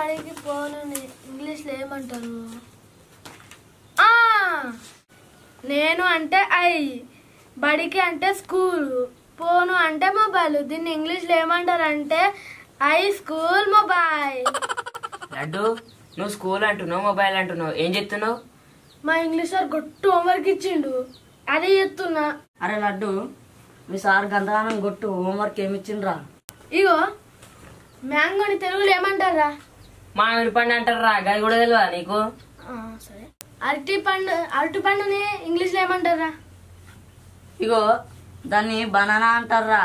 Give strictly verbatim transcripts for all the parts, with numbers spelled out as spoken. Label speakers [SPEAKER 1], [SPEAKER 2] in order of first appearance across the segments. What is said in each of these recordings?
[SPEAKER 1] బడికి పోను ఇంగ్లీష్లో ఏమంటారు? నేను అంటే ఐ, బడికి అంటే స్కూల్, పోను అంటే మొబైల్. దీన్ని ఇంగ్లీష్లో ఏమంటారు అంటే ఐ స్కూల్ మొబైల్.
[SPEAKER 2] లడ్డు నువ్వు స్కూల్ అంటున్నావు, మొబైల్ అంటున్నావు, ఏం చెప్తున్నావు?
[SPEAKER 1] మా ఇంగ్లీష్ సార్ గొట్టు హోంవర్క్ ఇచ్చిండు, అదే చెప్తున్నా.
[SPEAKER 3] అరే లడ్డు, మీ సార్ గంతగానం గొట్టు హోంవర్క్ ఏమి ఇచ్చిండ్రా?
[SPEAKER 1] ఇగో మ్యాంగోని తెలుగులో ఏమంటారా?
[SPEAKER 2] మామిడి పండు అంటారా? గది కూడా తెలియదా నీకు?
[SPEAKER 1] సరే, అరటి పండు, అరటి పండుని ఇంగ్లీష్లో ఏమంటారా?
[SPEAKER 3] ఇగో దాన్ని బనానా అంటారా?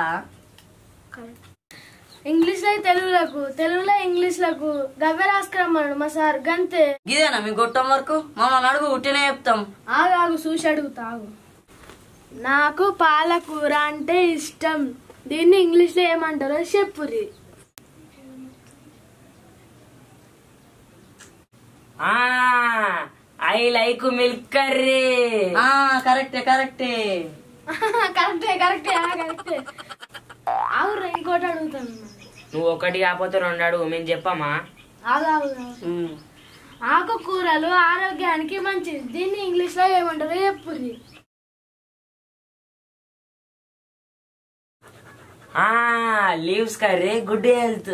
[SPEAKER 1] ఇంగ్లీష్లో తెలుగులకు, తెలుగులో ఇంగ్లీష్లకు గవ్వే రాసుకురమ్మన్నాడు మా సార్, గంతే.
[SPEAKER 3] ఇదేనా మీ గొట్టు హోంవర్క్? మమ్మల్ని అడుగు, ఉట్టినే చెప్తాం.
[SPEAKER 1] ఆగు ఆగు చూసి అడుగుతాగు. నాకు పాలకూర అంటే ఇష్టం, దీన్ని ఇంగ్లీష్లో ఏమంటారో చెప్పురి.
[SPEAKER 2] I like milk curry.
[SPEAKER 3] కరెక్టే కరెక్టే
[SPEAKER 1] కరెక్టే కరెక్టే కరెక్టే. ఆగురా, ఇంకోటి అడుగుతాను.
[SPEAKER 2] నువ్వు ఒకటి కాకపోతే రెండు అడుగు, మేము చెప్పమా?
[SPEAKER 1] ఆగు ఆగు. ఆకుకూరలు ఆరోగ్యానికి మంచిది, దీన్ని ఇంగ్లీష్లో ఏమంటారో చెప్పురి.
[SPEAKER 2] Leaves curry, good health.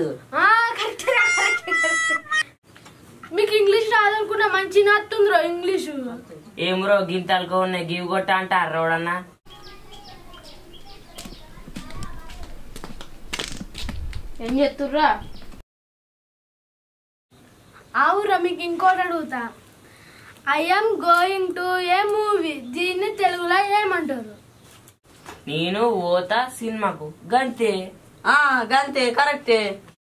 [SPEAKER 1] మీకు ఇంగ్లీష్ రాదనుకున్నా, మంచి నత్తుందిరో ఇంగ్లీషు.
[SPEAKER 2] ఏమరో గింతలుకో ఉన్నాయి, గివ్ కొట్ట అంటారు రోడన్నా.
[SPEAKER 1] ఏం చెప్తుర్రా? అవురా, మీకు ఇంకోటి అడుగుతా. I'm going to a movie, దీన్ని తెలుగులో ఏమంటారు?
[SPEAKER 2] నేను ఓతా సినిమాకు, గంతే.
[SPEAKER 3] గంతే కరెక్టే.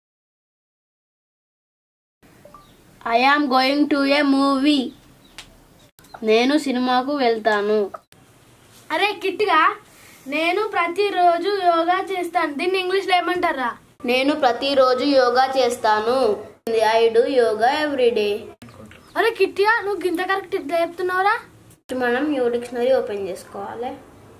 [SPEAKER 1] I'm going to a movie, నేను సినిమాకు వెళ్తాను. అరే కిట్గా, నేను ప్రతిరోజు యోగా చేస్తాను, దీన్ని ఇంగ్లీష్లో ఏమంటారా?
[SPEAKER 4] నేను ప్రతిరోజు యోగా చేస్తాను, ఐ డూ యోగా ఎవ్రీడే.
[SPEAKER 1] అరే కిట్టిగా, నువ్వు గింత కరెక్ట్ ఇట్లా చెప్తున్నావురా?
[SPEAKER 4] మనం న్యూ డిక్షనరీ ఓపెన్ చేసుకోవాలి.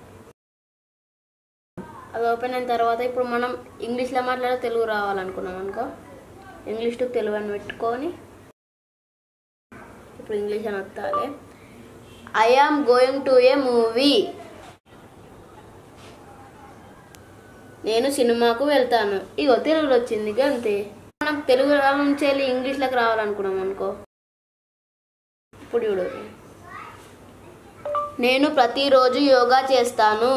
[SPEAKER 4] అది ఓపెన్ అయిన తర్వాత ఇప్పుడు మనం ఇంగ్లీష్లో మాట్లాడే తెలుగు రావాలనుకున్నాం అనుకో, ఇంగ్లీష్ టు తెలుగు అని పెట్టుకొని ఇప్పుడు ఇంగ్లీష్ అని వస్తాలి. I am going to a movie, నేను సినిమాకు వెళ్తాను. ఇగో తెలుగులో వచ్చింది, అంతే. మనం తెలుగు నుంచి వెళ్ళి ఇంగ్లీష్లోకి రావాలనుకున్నాం అనుకో, ఇప్పుడు చూడు. నేను ప్రతిరోజు యోగా చేస్తాను,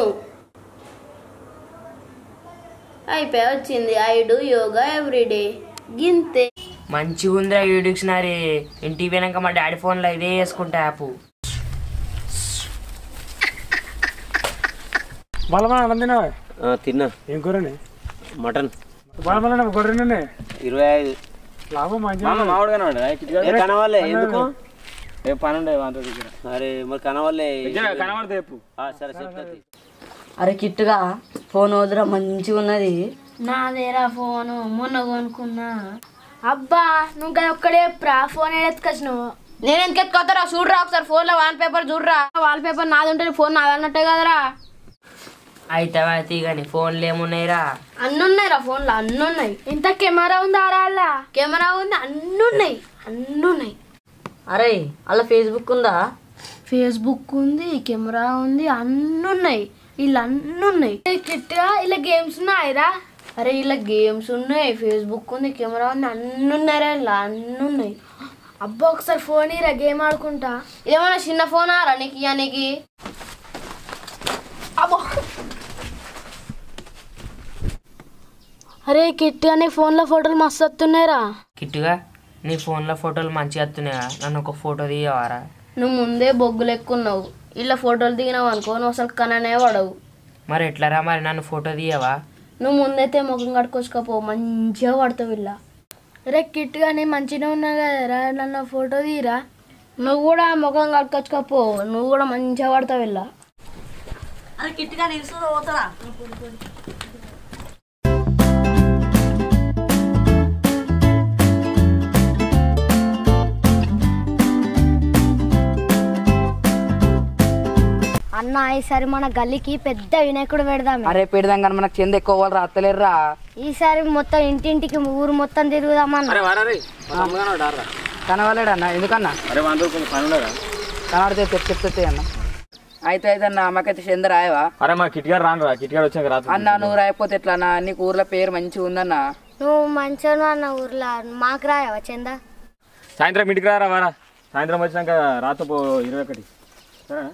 [SPEAKER 4] అయిపోయి వచ్చింది, ఐ డూ యోగా ఎవ్రీడే, గింతే.
[SPEAKER 2] మంచిగా ఉందిరా ఈ డిక్షనరీ. ఇంటికి పోయినాక మా డాడీ ఫోన్లో ఇదే వేసుకుంటా యాప్.
[SPEAKER 5] తిన్నా.
[SPEAKER 6] ఏం కూరని?
[SPEAKER 5] మటన్.
[SPEAKER 6] గొర్రె
[SPEAKER 5] ఇరవై ఐదు
[SPEAKER 6] లాభం.
[SPEAKER 5] కనవాలే ఎందుకు?
[SPEAKER 6] ఏ పని ఉండే వాళ్ళ దగ్గర.
[SPEAKER 5] అరే మరి కనవాలే
[SPEAKER 6] కనబడితే
[SPEAKER 5] సరే చెప్తా.
[SPEAKER 3] అరే కిట్టుగా, ఫోన్ వదిరా, మంచిగా ఉన్నది.
[SPEAKER 1] నాదేరా ఫోను, మొన్న కొనుక్కున్నా. అబ్బా, నువ్వు కదా ఒక్కడే ప్రా ఫోన్ ఎత్తుకొచ్చినావు.
[SPEAKER 4] నేను ఎందుకు ఎత్తుకొస్తారా? చూడరా ఒకసారి ఫోన్లో వాల్ పేపర్ చూడరా. వాల్ పేపర్ నాది ఉంటే ఫోన్ నాది అన్నట్టే కదరా.
[SPEAKER 2] అయితే అయితే కానీ ఫోన్లు ఏమున్నాయిరా?
[SPEAKER 4] అన్ని ఉన్నాయిరా ఫోన్లో, అన్ని ఉన్నాయి.
[SPEAKER 1] ఇంత కెమెరా ఉందా అలా?
[SPEAKER 4] కెమెరా ఉంది, అన్ని ఉన్నాయి, అన్ని ఉన్నాయి.
[SPEAKER 3] అరే అలా ఫేస్బుక్ ఉందా?
[SPEAKER 1] ఫేస్బుక్ ఉంది, కెమెరా ఉంది, అన్ని ఉన్నాయి. ఇలా అన్ని ఉన్నాయి. కిట్గా ఇలా గేమ్స్ ఉన్నాయిరా?
[SPEAKER 4] అరే ఇలా గేమ్స్ ఉన్నాయి, ఫేస్బుక్ ఉంది, కెమెరా ఉంది, అన్ని ఉన్నాయిరా. ఇలా అన్ని ఉన్నాయి.
[SPEAKER 1] అబ్బా, ఒకసారి ఫోన్ ఇరా, గేమ్ ఆడుకుంటా.
[SPEAKER 4] ఏమన్నా చిన్న ఫోనా రా నీకు? ఇయా నీకు అబ్బో.
[SPEAKER 1] అరే కిట్గా, నీ ఫోన్లో ఫోటోలు మస్తు వస్తున్నాయిరా.
[SPEAKER 2] కిట్టుగా, నీ ఫోన్లో ఫోటోలు మంచిగా వస్తున్నాయా? నన్ను ఒక ఫోటో తీయవారా?
[SPEAKER 4] నువ్వు ముందే బొగ్గులు ఎక్కున్నావు, ఇలా ఫోటోలు దిగినావు అనుకో, నువ్వు అసలు కననే పడవు.
[SPEAKER 2] మరి ఎట్లారా? మరి నన్ను ఫోటో తీయవా?
[SPEAKER 4] నువ్వు ముందైతే ముఖం కట్టుకోవచ్చుకపో, మంచిగా పడతావు ఇలా.
[SPEAKER 1] రే కిట్గా, నేను మంచిగా ఉన్నా కదరా, నన్ను ఫోటో తీరా.
[SPEAKER 4] నువ్వు కూడా ముఖం కట్టుకోవచ్చుకపో, నువ్వు కూడా మంచిగా పడతావు ఇలా.
[SPEAKER 3] అరే కిట్టుగా, నిలుసు పోతారా?
[SPEAKER 1] అన్న, ఈసారి మన గల్లీకి పెద్ద వినాయకుడు పెడదాం.
[SPEAKER 7] అరే పెడదాం కానీ మనకు చెంద ఎక్కువ వాళ్ళు రాత్తలేరురా. ఈసారి మొత్తం ఇంటింటికి ఊరు మొత్తం తిరుగుదామన్నా.
[SPEAKER 6] అరే వారా రే మా తమ్ముడు కనవాడు ఆడరా.
[SPEAKER 8] కనవాలేడు అన్న, ఎందుకన్నా?
[SPEAKER 6] అరే వంద రూపాయలు పని ఉండదా?
[SPEAKER 8] కనవాడితే చెప్తే చెప్తే అన్న. అయితే అయితే అన్న అమ్మకైతే చంద రాయవా?
[SPEAKER 6] అరే మా కిట్ గారు రాను రా, కిట్ గారు వచ్చాక రాత్రి
[SPEAKER 8] అన్న నువ్వు రాయకపోతే ఎట్లా అన్న? నీకు ఊర్లో పేరు మంచిగా ఉందన్న.
[SPEAKER 7] నువ్వు మంచిగా అన్న ఊర్లో మాకు రాయవా చందా?
[SPEAKER 6] సాయంత్రం ఇంటికి రారా వారా. సాయంత్రం వచ్చినాక రాత్రి పో ఇరవై ఒకటి సరేనా?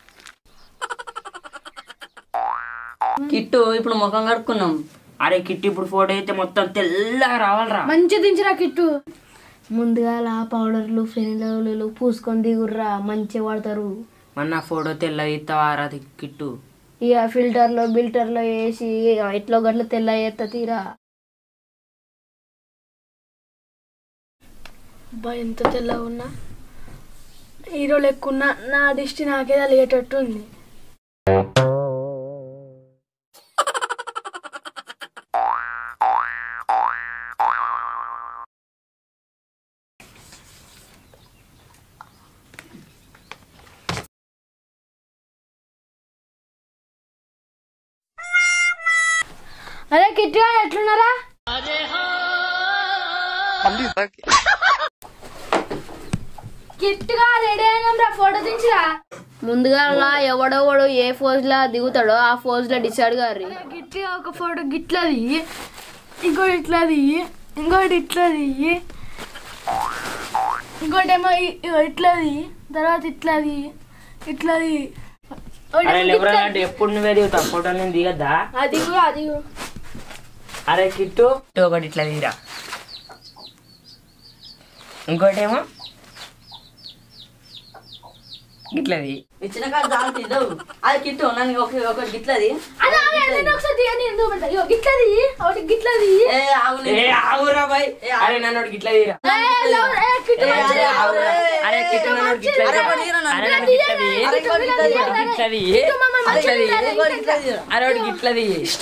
[SPEAKER 3] కిట్టు ఇప్పుడు ముఖం కడుక్కున్నాం.
[SPEAKER 2] అరే కిట్టు ఇప్పుడు ఫోటో అయితే మొత్తం తెల్లగా రావాలరా.
[SPEAKER 1] మంచి దించిరా కిట్టు. ముందుగా పౌడర్లు ఫెనిలలు పూసుకొని దిగుర్రా, మంచిగా వాడతారు.
[SPEAKER 2] మన ఫోటో తెల్లగా ఇస్తావారా కిట్టు?
[SPEAKER 1] ఇక ఫిల్టర్లో బిల్టర్లో వేసి ఎట్లో గట్ల తెల్ల ఎత్త తీరా. అబ్బా ఎంత తెల్లగా ఉన్నా, హీరో లెక్కున్నా, నా దిష్టి నాకే తలిగేటట్టు ఉంది. అరే కిట్టిగా ఎట్లున్నారా? కిట్టిగా రెడీ అయినా ఫోటో దించిరా.
[SPEAKER 4] ముందుగా ఎవడెవడు ఏ ఫోజ్ లా దిగుతాడో ఆ ఫోజ్ లా డిసైడ్ గారి.
[SPEAKER 1] గిట్టిగా ఒక ఫోటో గిట్లది, ఇంకోటి ఇట్లది, ఇంకోటి ఇట్లది, ఇంకోటి ఏమో ఇట్లది, తర్వాత ఇట్లది ఇట్లది.
[SPEAKER 2] అరే ఎవరైనా అంటే ఎప్పుడు నువ్వే దిగుతావు ఫోటో, నేను దిగద్దా?
[SPEAKER 1] అది అది
[SPEAKER 2] అరే కిట్టు ఒకటి ఇట్లా దిగిరా, ఇంకోటి ఏమో గిట్లది.
[SPEAKER 3] ఇచ్చిన కాదు దాని తీద్దావు. అది కిట్టు నన్ను ఒక ఒక గిట్లది.
[SPEAKER 1] గిట్లది ఒకటి గిట్లది.
[SPEAKER 3] ఏ ఆవులే.
[SPEAKER 2] ఏ ఆవురా బాయ్. అరే నన్ను ఒకటి గిట్లా దిగిరా. అరే కిట్టు నన్ను ఒకటి గిట్లా దిగిరా. అరే నన్ను గిట్లది గిట్లది గిట్లది. అరే ఒకటి గిట్లది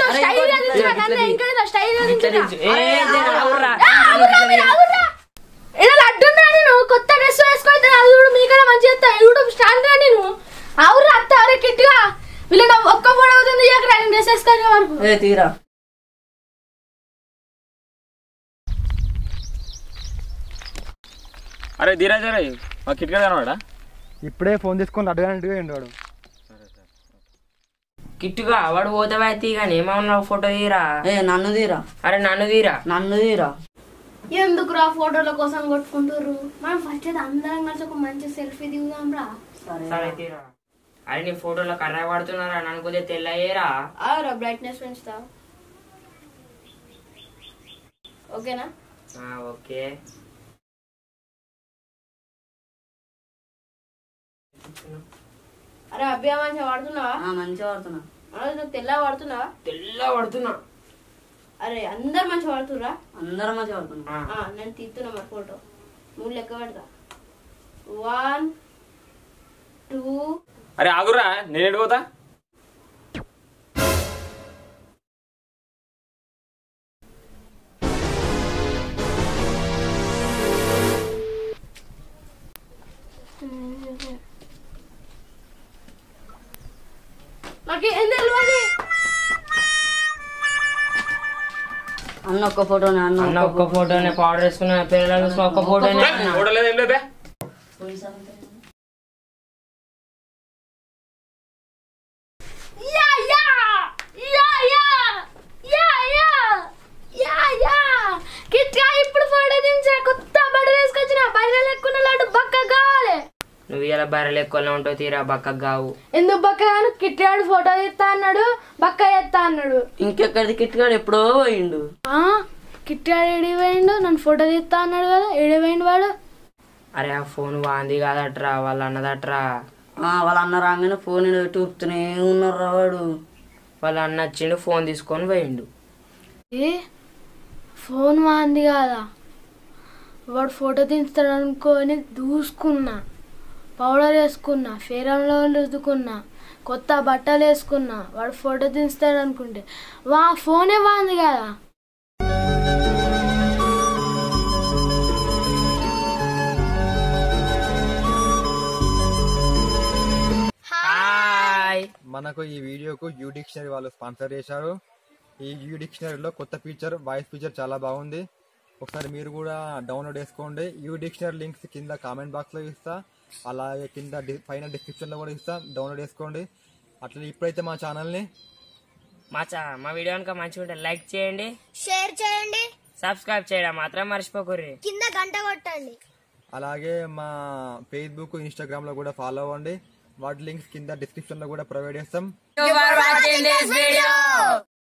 [SPEAKER 1] కొత్త డ్రెస్ వేసుకుంటే అది కూడా మీకన్నా మంచి యూట్యూబ్ స్టాండ్ రా నేను. అవును అత్త అరే కిట్టిగా వీళ్ళ ఒక్క ఫోటో అవుతుంది డ్రెస్ వేసుకొని వరకు.
[SPEAKER 3] ఏ తీరా
[SPEAKER 6] అరే ధీరాజ్ అరే మా కిట్ గారు కనవాడా?
[SPEAKER 9] ఇప్పుడే ఫోన్ తీసుకొని అడగనట్టుగా వాడు.
[SPEAKER 2] కిట్టుగా వాడు పోతావా తీగాని ఏమన్నా ఫోటో తీరా.
[SPEAKER 3] ఏ నన్ను తీరా.
[SPEAKER 2] అరే నన్ను తీరా.
[SPEAKER 3] నన్ను తీరా.
[SPEAKER 1] ఎందుకురా ఫోటోల కోసం కొట్టుకుంటారు? మనం ఫస్ట్ అయితే అందరం కలిసి ఒక మంచి సెల్ఫీ దిగుదాం రా.
[SPEAKER 2] సరే తీరా. అరే నీ ఫోటోలో కర్ర పడుతున్నారా, నన్ను కొద్దిగా తెల్లయ్యేరా.
[SPEAKER 1] ఆరా బ్రైట్నెస్ పెంచుతా. ఓకేనా?
[SPEAKER 2] ఓకే.
[SPEAKER 4] అరే అభ్యా మంచిగా వాడుతున్నావా?
[SPEAKER 3] మంచిగా వాడుతున్నా.
[SPEAKER 4] తెల్ల వాడుతున్నావా?
[SPEAKER 2] తెల్ల పడుతున్నా.
[SPEAKER 4] అరే అందరు మంచిగా వాడుతురా?
[SPEAKER 3] అందరం మంచిగా వాడుతున్నా.
[SPEAKER 4] నేను తీస్తున్నా మరి ఫోటో. మూడు లెక్క పెడతా. One two.
[SPEAKER 6] అరే ఆగురా, నేను ఎడిపోతా.
[SPEAKER 1] నాకు ఏం తెలియదు.
[SPEAKER 3] అన్న ఒక్క ఫోటోనే. అన్న
[SPEAKER 2] అన్న ఒక్క ఫోటోనే పౌడర్ వేసుకున్న పిల్లలు ఒక్క ఫోటోనే.
[SPEAKER 6] ఫోటో లేదు ఏం లేదా?
[SPEAKER 1] ఇప్పుడు ఫోటో దించా, కొత్త బట్టలు వేసుకొచ్చిన బయలు ఎక్కువ లాంటి బక్క కావాలి.
[SPEAKER 2] నువ్వు ఇలా బర్రెలు ఎక్కువనే ఉంటావు తీరా, బక్క గావు.
[SPEAKER 1] ఎందుకు బక్క గాను? కిట్టాడు ఫోటో తీస్తా అన్నాడు, బక్క ఎత్తా అన్నాడు.
[SPEAKER 3] ఇంకెక్కడిది కిట్గాడు ఎప్పుడో పోయిండు.
[SPEAKER 1] కిట్టాడు ఎడిపోయిండు, నన్ను ఫోటో తీస్తా అన్నాడు కదా, ఎడిపోయిండు వాడు.
[SPEAKER 2] అరే ఆ ఫోన్ వాంది కాదట్రా, వాళ్ళు అన్నదట్రా.
[SPEAKER 3] వాళ్ళ అన్న రాగానే ఫోన్ చూపుతూనే ఉన్నారు వాడు.
[SPEAKER 2] వాళ్ళ అన్న వచ్చిండు, ఫోన్ తీసుకొని పోయిండు.
[SPEAKER 1] ఏ ఫోన్ వాంది కాదా? వాడు ఫోటో తీస్తాడు అనుకొని దూసుకున్నా, పౌడర్ వేసుకున్నా, ఫేర్ అండ్ లవ్లీ రుద్దుకున్నా, కొత్త బట్టలు వేసుకున్నా. వాడు ఫోటో తీస్తాడు అనుకుంటే వా ఫోనే బాగుంది కదా.
[SPEAKER 9] మనకు ఈ వీడియోకు యూ డిక్షనరీ వాళ్ళు స్పాన్సర్ చేశారు. ఈ యూ డిక్షనరీలో కొత్త ఫీచర్ వాయిస్ ఫీచర్ చాలా బాగుంది. ఒకసారి మీరు కూడా డౌన్లోడ్ చేసుకోండి. యూ డిక్షనరీ లింక్స్ కింద కామెంట్ బాక్స్లో ఇస్తా, అలాగే కింద పైన డిస్క్రిప్షన్లో కూడా ఇస్తా, డౌన్లోడ్ చేసుకోండి. అట్లా ఇప్పుడైతే మా ఛానల్ని
[SPEAKER 2] మా చా మా వీడియో కనుక మంచిగా ఉంటే లైక్ చేయండి,
[SPEAKER 7] షేర్ చేయండి,
[SPEAKER 2] సబ్స్క్రైబ్ చేయడం మాత్రం మర్చిపోకూరి.
[SPEAKER 7] కింద గంట కొట్టండి.
[SPEAKER 9] అలాగే మా ఫేస్బుక్ ఇన్స్టాగ్రామ్ లో కూడా ఫాలో అవ్వండి. వాటి లింక్స్ కింద డిస్క్రిప్షన్ లో కూడా ప్రొవైడ్ చేస్తాం.